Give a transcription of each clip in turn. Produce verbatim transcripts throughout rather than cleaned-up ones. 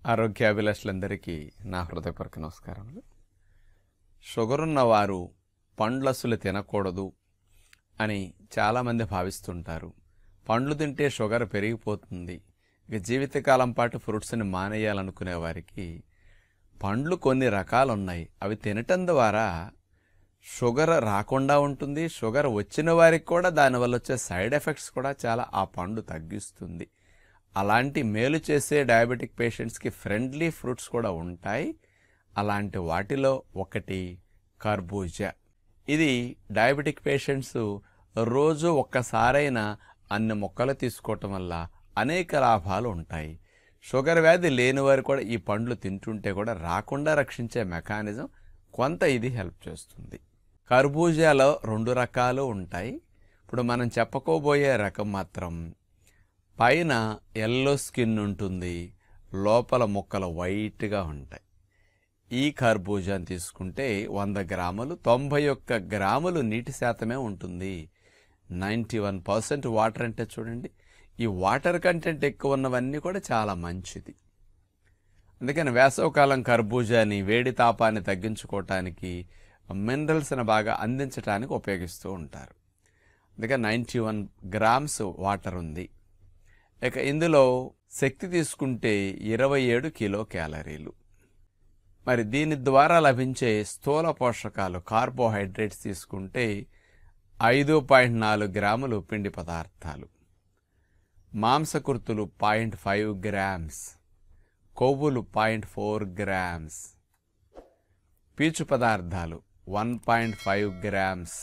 ఆరోగ్యాభిలాషులందరికీ నా హృదయపూర్వక నమస్కారములు. షుగర్ ఉన్నవారు పండ్లు అసలు తినకూడదు అని చాలామంది భావిస్తుంటారు. పండ్లు తింటే షుగర్ పెరిగిపోతుంది, ఇక జీవితకాలం పాటు ఫ్రూట్స్ని మానేయాలనుకునే వారికి పండ్లు కొన్ని రకాలు ఉన్నాయి. అవి తినటం ద్వారా షుగర్ రాకుండా ఉంటుంది. షుగర్ వచ్చిన వారికి కూడా దానివల్ల వచ్చే సైడ్ ఎఫెక్ట్స్ కూడా చాలా ఆ పండు తగ్గిస్తుంది. అలాంటి మేలు చేసే డయాబెటిక్ పేషెంట్స్కి ఫ్రెండ్లీ ఫ్రూట్స్ కూడా ఉంటాయి. అలాంటి వాటిలో ఒకటి కర్బూజా. ఇది డయాబెటిక్ పేషెంట్స్ రోజు ఒక్కసారైనా అన్ని మొక్కలు తీసుకోవటం వల్ల అనేక లాభాలు ఉంటాయి. షుగర్ వ్యాధి లేని వారు కూడా ఈ పండ్లు తింటుంటే కూడా రాకుండా రక్షించే మెకానిజం కొంత ఇది హెల్ప్ చేస్తుంది. కర్బూజాలో రెండు రకాలు ఉంటాయి. ఇప్పుడు మనం చెప్పుకోబోయే రకం మాత్రం పైన ఎల్లో స్కిన్ ఉంటుంది, లోపల ముక్కలు వైట్గా ఉంటాయి. ఈ కర్బూజాని తీసుకుంటే వంద గ్రాములు తొంభై ఒక్క గ్రాములు నీటి శాతమే ఉంటుంది. నైంటీ వన్ పర్సెంట్ వాటర్ అంటే చూడండి, ఈ వాటర్ కంటెంట్ ఎక్కువ ఉన్నవన్నీ కూడా చాలా మంచిది. అందుకని వేసవకాలం కర్బూజాని వేడి తాపాన్ని తగ్గించుకోవటానికి, మినరల్స్ని బాగా అందించడానికి ఉపయోగిస్తూ ఉంటారు. అందుకని నైంటీ వన్ గ్రామ్స్ వాటర్ ఉంది. ఇక ఇందులో శక్తి తీసుకుంటే ఇరవై ఏడు కిలో క్యాలరీలు. మరి దీని ద్వారా లభించే స్థూల పోషకాలు కార్బోహైడ్రేట్స్ తీసుకుంటే ఐదు పాయింట్ నాలుగు గ్రాములు పిండి పదార్థాలు, మాంసకృతులు పాయింట్ ఫైవ్ గ్రామ్స్, కొవ్వులు పాయింట్ ఫోర్ గ్రామ్స్, పీచు పదార్థాలు వన్ పాయింట్ ఫైవ్ గ్రామ్స్.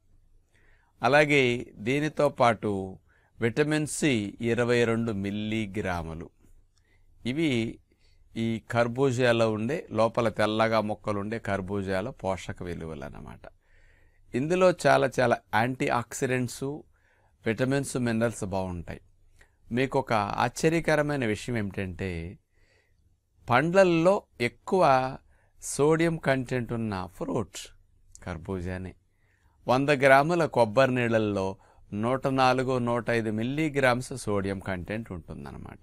అలాగే దీనితో పాటు విటమిన్ సి ఇరవై రెండు మిల్లీగ్రాములు. ఇవి ఈ కర్బూజాలో ఉండే లోపల తెల్లగా మొక్కలు ఉండే కర్బూజాలో పోషక విలువలు అన్నమాట. ఇందులో చాలా చాలా యాంటీ ఆక్సిడెంట్స్, విటమిన్స్, మినరల్స్ బాగుంటాయి. మీకు ఒక ఆశ్చర్యకరమైన విషయం ఏమిటంటే పండ్లల్లో ఎక్కువ సోడియం కంటెంట్ ఉన్న ఫ్రూట్ కర్బూజానే. వంద గ్రాముల కొబ్బరి నీళ్ళల్లో నూట నాలుగు నూట ఐదు మిల్లీగ్రామ్స్ సోడియం కంటెంట్ ఉంటుందన్నమాట.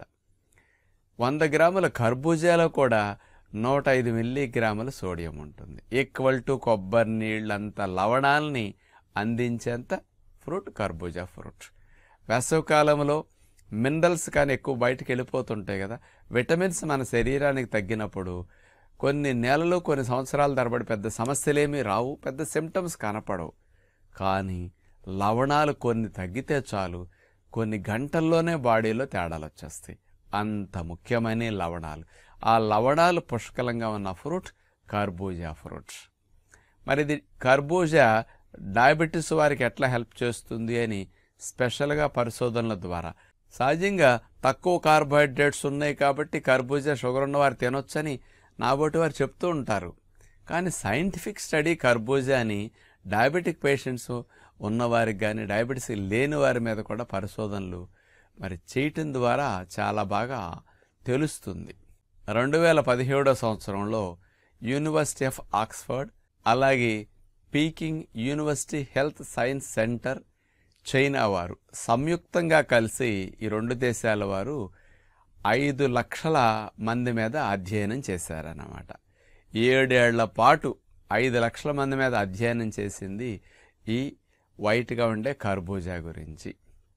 వంద గ్రాముల కర్బూజాలో కూడా నూట ఐదు మిల్లీగ్రాముల సోడియం ఉంటుంది. ఈక్వల్ టు కొబ్బరి నీళ్ళంత లవణాలని అందించేంత ఫ్రూట్ కర్బూజా ఫ్రూట్. వేసవకాలంలో మినరల్స్ కానీ ఎక్కువ బయటకు వెళ్ళిపోతుంటాయి కదా, విటమిన్స్ మన శరీరానికి తగ్గినప్పుడు కొన్ని నెలలు కొన్ని సంవత్సరాల తరబడి పెద్ద సమస్యలేమీ రావు, పెద్ద సిమ్టమ్స్ కనపడవు. కానీ లవణాలు కొన్ని తగ్గితే చాలు, కొన్ని గంటల్లోనే బాడీలో తేడాలు వచ్చేస్తాయి. అంత ముఖ్యమైన లవణాలు. ఆ లవణాలు పుష్కలంగా ఉన్న ఫ్రూట్ కర్బూజా ఫ్రూట్. మరి ఇది కర్బూజా డయాబెటీస్ వారికి ఎట్లా హెల్ప్ చేస్తుంది అని స్పెషల్గా పరిశోధనల ద్వారా, సహజంగా తక్కువ కార్బోహైడ్రేట్స్ ఉన్నాయి కాబట్టి కర్బూజా షుగర్ ఉన్నవారు తినొచ్చని నాబోటి వారు చెప్తూ ఉంటారు. కానీ సైంటిఫిక్ స్టడీ కర్బూజాని డయాబెటిక్ పేషెంట్స్ ఉన్నవారికి కానీ డయాబెటీస్ లేని వారి మీద కూడా పరిశోధనలు మరి చేయటం ద్వారా చాలా బాగా తెలుస్తుంది. రెండు వేల పదిహేడో సంవత్సరంలో యూనివర్సిటీ ఆఫ్ ఆక్స్ఫర్డ్, అలాగే Peking university health science centre, China వారు సంయుక్తంగా కలిసి ఈ రెండు దేశాల వారు ఐదు లక్షల మంది మీద అధ్యయనం చేశారన్నమాట. ఏడేళ్ల పాటు ఐదు లక్షల మంది మీద అధ్యయనం చేసింది ఈ వైట్గా ఉండే కర్బూజా గురించి.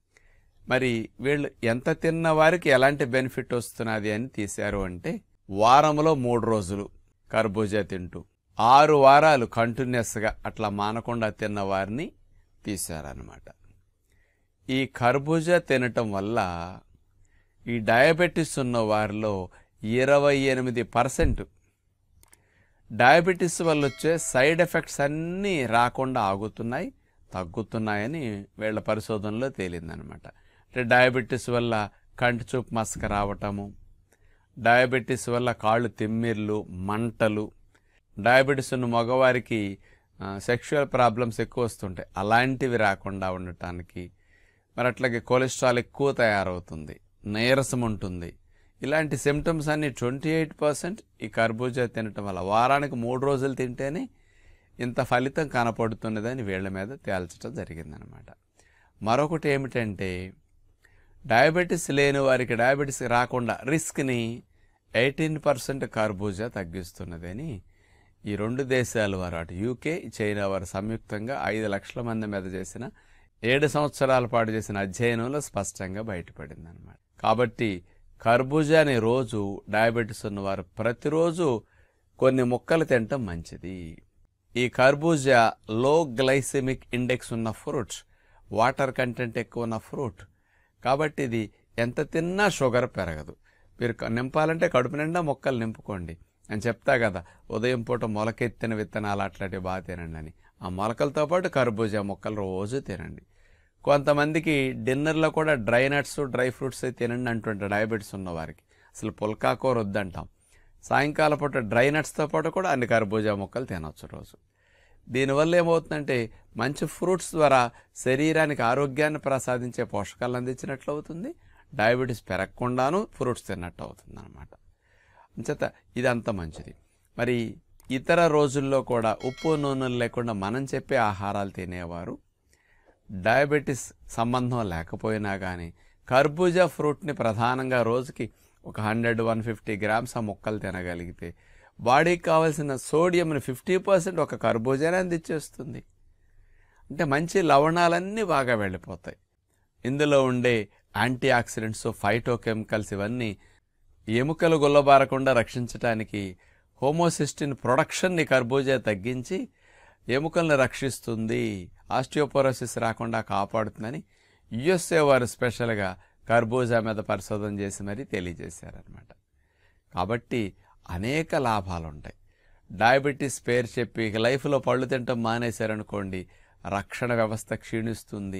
మరి వీళ్ళు ఎంత తిన్న వారికి ఎలాంటి బెనిఫిట్ వస్తున్నది అని తీశారు అంటే, వారంలో మూడు రోజులు కర్బూజా తింటూ ఆరు వారాలు కంటిన్యూస్గా అట్లా మానకుండా తిన్న వారిని తీశారనమాట. ఈ కర్బూజా తినటం వల్ల ఈ డయాబెటీస్ ఉన్న వారిలో ఇరవై ఎనిమిది పర్సెంట్ డయాబెటీస్ వల్ల వచ్చే సైడ్ ఎఫెక్ట్స్ అన్నీ రాకుండా ఆగుతున్నాయి, తగ్గుతున్నాయని వీళ్ళ పరిశోధనలో తేలిందనమాట. అంటే డయాబెటీస్ వల్ల కంటి చూపు మసక రావటము, డయాబెటీస్ వల్ల కాళ్ళు తిమ్మిర్లు, మంటలు, డయాబెటీస్ ఉన్న మగవారికి సెక్షువల్ ప్రాబ్లమ్స్ ఎక్కువ వస్తుంటాయి, అలాంటివి రాకుండా ఉండటానికి. మరి అట్లాగే కొలెస్ట్రాల్ ఎక్కువ తయారవుతుంది, నీరసం ఉంటుంది. ఇలాంటి సిమ్టమ్స్ అన్ని ట్వంటీ ఎయిట్ పర్సెంట్ ఈ కర్బూజా తినటం వల్ల వారానికి మూడు రోజులు తింటేనే ఇంత ఫలితం కనపడుతున్నదని వీళ్ళ మీద తేల్చడం జరిగిందనమాట. మరొకటి ఏమిటంటే డయాబెటీస్ లేని వారికి డయాబెటీస్ రాకుండా రిస్క్ని ఎయిటీన్ పర్సెంట్ కర్బూజా తగ్గిస్తున్నదని ఈ రెండు దేశాల వారు, అటు యూకే చైనా వారు సంయుక్తంగా ఐదు లక్షల మంది మీద చేసిన ఏడు సంవత్సరాల పాటు చేసిన అధ్యయనంలో స్పష్టంగా బయటపడింది అనమాట. కాబట్టి కర్బూజాని రోజు డయాబెటీస్ ఉన్నవారు ప్రతిరోజు కొన్ని ముక్కలు తినటం మంచిది. ఈ కర్బూజా లో గ్లైసెమిక్ ఇండెక్స్ ఉన్న ఫ్రూట్స్, వాటర్ కంటెంట్ ఎక్కువ ఉన్న ఫ్రూట్. కాబట్టి ఇది ఎంత తిన్నా షుగర్ పెరగదు. మీరు నింపాలంటే కడుపు నిండా మొక్కలు నింపుకోండి. అని చెప్తా కదా, ఉదయం పూట మొలకెత్తిన విత్తనాలు అట్లాంటివి బాగా తినండి అని. ఆ మొలకలతో పాటు కర్బూజా మొక్కలు రోజు తినండి. కొంతమందికి డిన్నర్లో కూడా డ్రై నట్స్ డ్రై ఫ్రూట్స్ తినండి అంటుంటారు డయాబెటీస్ ఉన్నవారికి. అసలు పుల్కాకూర వద్దంటాం. సాయంకాలం పూట డ్రై నట్స్తో పాటు కూడా అన్ని కర్బూజా మొక్కలు తినవచ్చు రోజు. దీనివల్ల ఏమవుతుందంటే మంచి ఫ్రూట్స్ ద్వారా శరీరానికి ఆరోగ్యాన్ని ప్రసాదించే పోషకాలు అందించినట్లు అవుతుంది. డయాబెటీస్ పెరగకుండాను ఫ్రూట్స్ తిన్నట్టు అవుతుంది అన్నమాట. అంచేత ఇదంతా మంచిది. మరి ఇతర రోజుల్లో కూడా ఉప్పు నూనెలు లేకుండా మనం చెప్పే ఆహారాలు తినేవారు డయాబెటీస్ సంబంధం లేకపోయినా కానీ కర్బూజా ఫ్రూట్ని ప్రధానంగా రోజుకి ఒక హండ్రెడ్ వన్ ఫిఫ్టీ గ్రామ్స్ ఆ ముక్కలు తినగలిగితే బాడీకి కావాల్సిన సోడియంని ఫిఫ్టీ పర్సెంట్ ఒక కర్బూజానే అందించేస్తుంది. అంటే మంచి లవణాలన్నీ బాగా వెళ్ళిపోతాయి. ఇందులో ఉండే యాంటీ ఆక్సిడెంట్స్, ఫైటోకెమికల్స్ ఇవన్నీ ఎముకలు గుల్లబారకుండా రక్షించడానికి హోమోసిస్టిన్ ప్రొడక్షన్ని కర్బూజా తగ్గించి ఎముకల్ని రక్షిస్తుంది, ఆస్టియోపోరోసిస్ రాకుండా కాపాడుతుందని యుఎస్ఏ వారు స్పెషల్గా కర్బూజా మీద పరిశోధన చేసి మరీ తెలియజేశారనమాట. కాబట్టి అనేక లాభాలు ఉంటాయి. డయాబెటీస్ పేరు చెప్పి లైఫ్లో పళ్ళు తినటం మానేశారనుకోండి, రక్షణ వ్యవస్థ క్షీణిస్తుంది,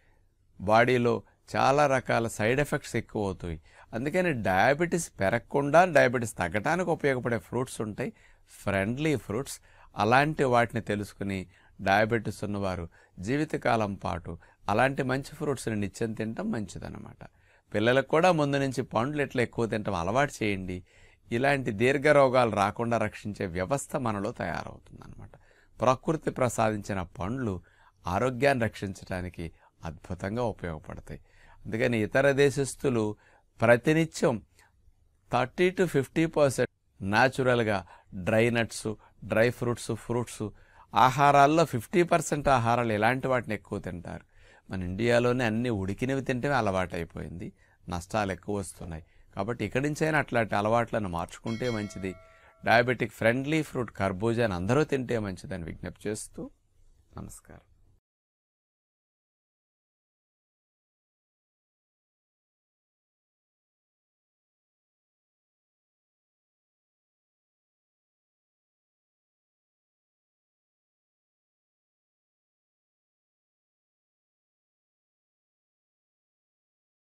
బాడీలో చాలా రకాల సైడ్ ఎఫెక్ట్స్ ఎక్కువ అవుతాయి. అందుకని డయాబెటీస్ పెరగకుండా డయాబెటీస్ తగ్గడానికి ఉపయోగపడే ఫ్రూట్స్ ఉంటాయి, ఫ్రెండ్లీ ఫ్రూట్స్. అలాంటి వాటిని తెలుసుకుని డయాబెటీస్ ఉన్నవారు జీవితకాలం పాటు అలాంటి మంచి ఫ్రూట్స్ని నిత్యం తినటం మంచిదన్నమాట. పిల్లలకు కూడా ముందు నుంచి పండ్లు ఎట్లా ఎక్కువ తినటం అలవాటు చేయండి. ఇలాంటి దీర్ఘ రోగాలు రాకుండా రక్షించే వ్యవస్థ మనలో తయారవుతుందన్నమాట. ప్రకృతి ప్రసాదించిన పండ్లు ఆరోగ్యాన్ని రక్షించడానికి అద్భుతంగా ఉపయోగపడతాయి. అందుకని ఇతర దేశస్తులు ప్రతినిత్యం థర్టీ టు ఫిఫ్టీ పర్సెంట్ న్యాచురల్గా dry nuts, dry fruits, fruits ఆహారాల్లో ఫిఫ్టీ పర్సెంట్ ఆహారాలు ఇలాంటి వాటిని ఎక్కువ తింటారు. మన ఇండియాలోనే అన్ని ఉడికినవి తింటే అలవాటు అయిపోయింది, నష్టాలు ఎక్కువ వస్తున్నాయి. కాబట్టి ఇక్కడి నుంచైనా అట్లాంటి అలవాట్లను మార్చుకుంటే మంచిది. డయాబెటిక్ ఫ్రెండ్లీ ఫ్రూట్ కర్బూజాని అందరూ తింటే మంచిదని విజ్ఞప్తి చేస్తూ నమస్కారం.